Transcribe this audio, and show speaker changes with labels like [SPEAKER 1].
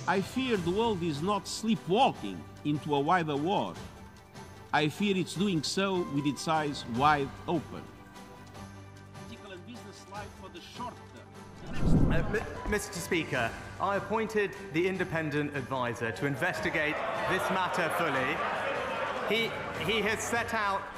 [SPEAKER 1] I fear the world is not sleepwalking into a wider war. I fear it's doing so with its eyes wide open. Political and business life for the short term.
[SPEAKER 2] Mr. Speaker, I appointed the independent advisor to investigate this matter fully. He has set out